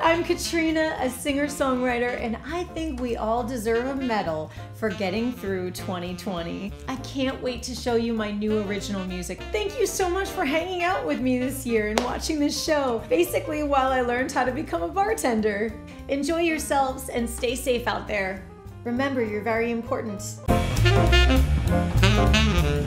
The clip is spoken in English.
I'm Katrina, a singer-songwriter, and I think we all deserve a medal for getting through 2020. I can't wait to show you my new original music. Thank you so much for hanging out with me this year and watching this show, basically while I learned how to become a bartender. Enjoy yourselves and stay safe out there. Remember, you're very important.